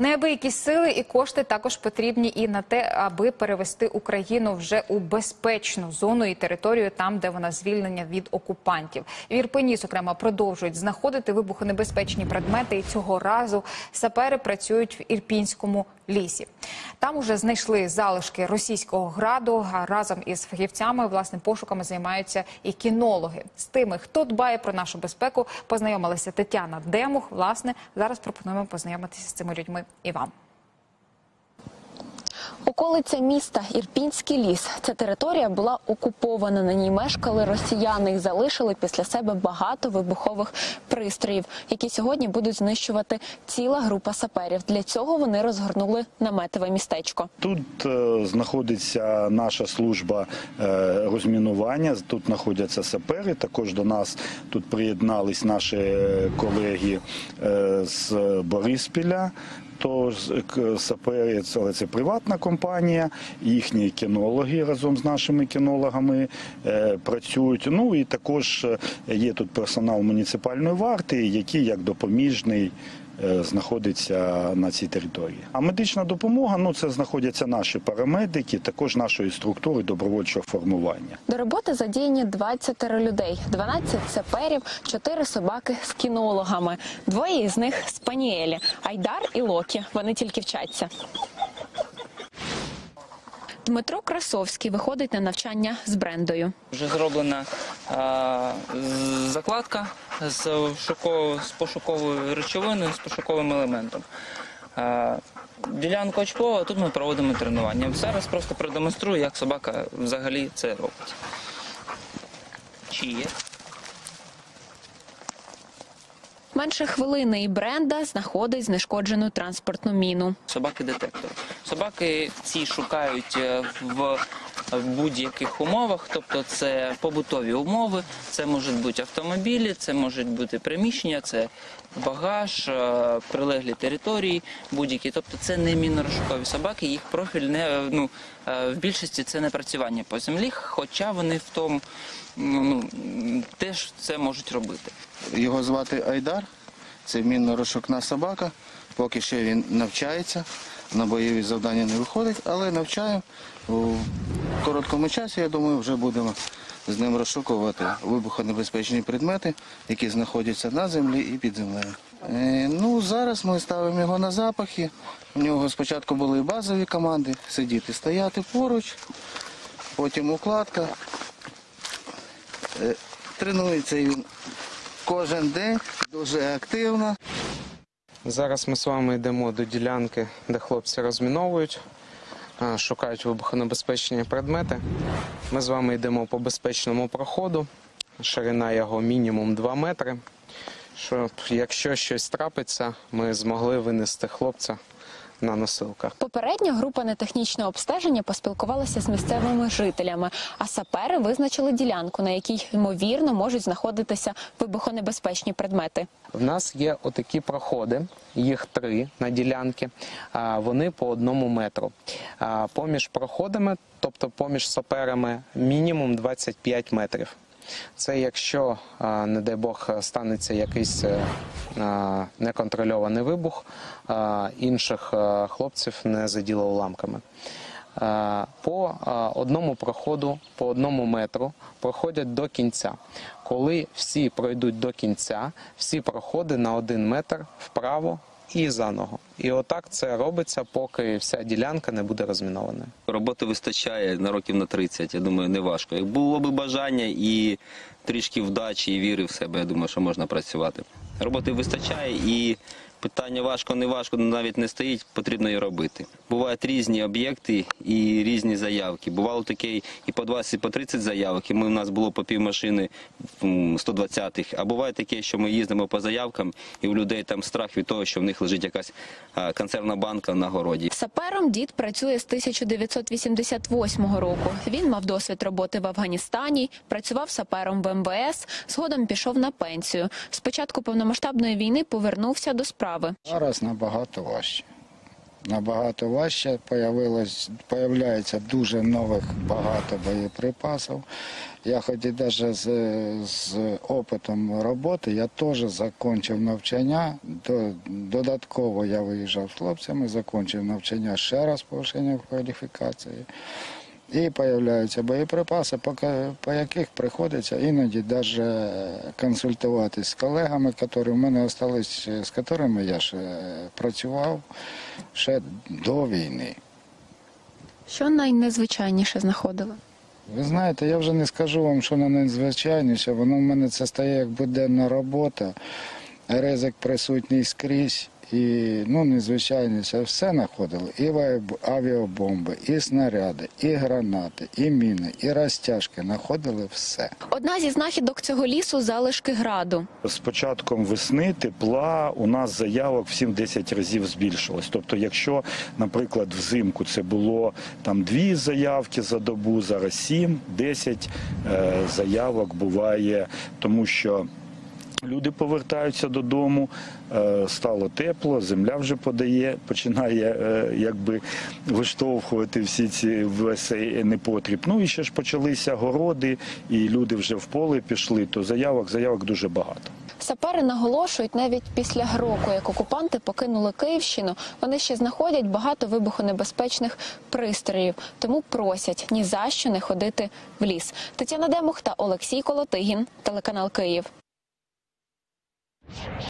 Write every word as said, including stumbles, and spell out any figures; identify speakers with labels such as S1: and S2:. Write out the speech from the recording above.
S1: Неабиякі сили і кошти також потрібні і на те, аби перевести Україну вже у безпечну зону і територію там, де вона звільнена від окупантів. В Ірпені, зокрема, продовжують знаходити вибухонебезпечні предмети, і цього разу сапери працюють в Ірпінському лісі. Там уже знайшли залишки російського граду, а разом із фахівцями, власне, пошуками займаються і кінологи. З тими, хто дбає про нашу безпеку, познайомилася Тетяна Демух. Власне, зараз пропонуємо познайомитися з цими людьми і вам.
S2: Околиця міста Ірпінський ліс. Ця територія була окупована. На ній мешкали росіяни. Їх залишили після себе багато вибухових пристроїв, які сьогодні будуть знищувати ціла група саперів. Для цього вони розгорнули наметове містечко.
S3: Тут е, знаходиться наша служба е, розмінування, тут знаходяться сапери. Також до нас тут приєднались наші колеги е, з Бориспіля. Тож сапери, але це приватна компанія, їхні кінологи разом з нашими кінологами е, працюють. Ну і також є тут персонал муніципальної варти, який як допоміжний е, знаходиться на цій території. А медична допомога, ну це знаходяться наші парамедики, також нашої структури добровольчого формування.
S2: До роботи задіяні двадцять людей, дванадцять саперів, чотири собаки з кінологами. Двоє із них спаніелі – Айдар і Локі. Вони тільки вчаться. Дмитро Красовський виходить на навчання з Брендою.
S4: Вже зроблена а, закладка з, шуково, з пошуковою речовиною, з пошуковим елементом. А, ділянка очкова, тут ми проводимо тренування. Зараз просто продемонструю, як собака взагалі це робить. Чи є?
S2: Менше хвилини і Бренда знаходить знешкоджену транспортну міну.
S4: Собаки-детектори. Собаки ці шукають в будь-яких умовах, тобто це побутові умови, це можуть бути автомобілі, це можуть бути приміщення, це багаж, прилеглі території, будь-які. Тобто це не мінно-розшукові собаки, їх профіль не, ну, в більшості це не працювання по землі, хоча вони в тому, ну, теж це можуть робити.
S5: Його звати Айдар, це мінно-розшукна собака, поки що він навчається, на бойові завдання не виходить, але навчаємо. У короткому часі, я думаю, вже будемо з ним розшукувати вибухонебезпечні предмети, які знаходяться на землі і під землею. Е, ну, зараз ми ставимо його на запахи. У нього спочатку були базові команди – сидіти, стояти поруч, потім укладка. Е, тренується він кожен день, дуже активно.
S6: Зараз ми з вами йдемо до ділянки, де хлопці розміновують, шукають вибухонебезпечні предмети. Ми з вами йдемо по безпечному проходу, ширина його мінімум два метри, щоб якщо щось трапиться, ми змогли винести хлопця на носилках.
S2: Попередньо група нетехнічного обстеження поспілкувалася з місцевими жителями, а сапери визначили ділянку, на якій, ймовірно, можуть знаходитися вибухонебезпечні предмети.
S6: В нас є отакі проходи, їх три на ділянки, вони по одному метру. Поміж проходами, тобто поміж саперами, мінімум двадцять п'ять метрів. Це якщо, не дай Бог, станеться якийсь неконтрольований вибух, інших хлопців не заділо уламками. По одному проходу, по одному метру проходять до кінця. Коли всі пройдуть до кінця, всі проходи на один метр вправо і заново. І отак це робиться, поки вся ділянка не буде розмінованою.
S7: Роботи вистачає на років на тридцять, я думаю, не важко. Як було б бажання і трішки вдачі, і віри в себе, я думаю, що можна працювати. Роботи вистачає і питання важко, не важко, навіть не стоїть, потрібно її робити. Бувають різні об'єкти і різні заявки. Бувало таке і по двадцять, і по тридцять заявок, і ми, у нас було по півмашини сто двадцятих. А буває таке, що ми їздимо по заявкам, і у людей там страх від того, що в них лежить якась консервна банка на городі.
S2: Сапером дід працює з тисяча дев'ятсот вісімдесят восьмого року. Він мав досвід роботи в Афганістані, працював сапером в ем ве ес, згодом пішов на пенсію. З початку повномасштабної війни повернувся до справи.
S8: Зараз набагато важче. набагато важче. Появилось, появляється дуже нових багато боєприпасів. Я хоч і навіть з, з опитом роботи, я теж закінчив навчання. Додатково я виїжджав з хлопцями, закінчив навчання ще раз повищення кваліфікації. І з'являються боєприпаси, по, по яких приходиться іноді навіть консультуватися з колегами, які в мене залишились, з якими я ще працював ще до війни.
S2: Що найнезвичайніше знаходили?
S8: Ви знаєте, я вже не скажу вам, що найнезвичайніше, воно в мене це стає як буденна робота, ризик присутній скрізь. І, ну, незвичайніше, все знаходили. І авіабомби, і снаряди, і гранати, і міни, і розтяжки. Знаходили все.
S2: Одна зі знахідок цього лісу – залишки граду.
S3: З початком весни, тепла, у нас заявок в сім-десять разів збільшилось. Тобто, якщо, наприклад, взимку це було там дві заявки за добу, зараз сім-десять е, заявок буває, тому що люди повертаються додому, стало тепло, земля вже подає, починає якби виштовхувати всі ці весь цей непотріб. Ну і ще ж почалися городи, і люди вже в поле пішли, то заявок, заявок дуже багато.
S2: Сапери наголошують, навіть після року, як окупанти покинули Київщину, вони ще знаходять багато вибухонебезпечних пристроїв. Тому просять ні за що не ходити в ліс. Тетяна Демух та Олексій Колотигін, телеканал Київ.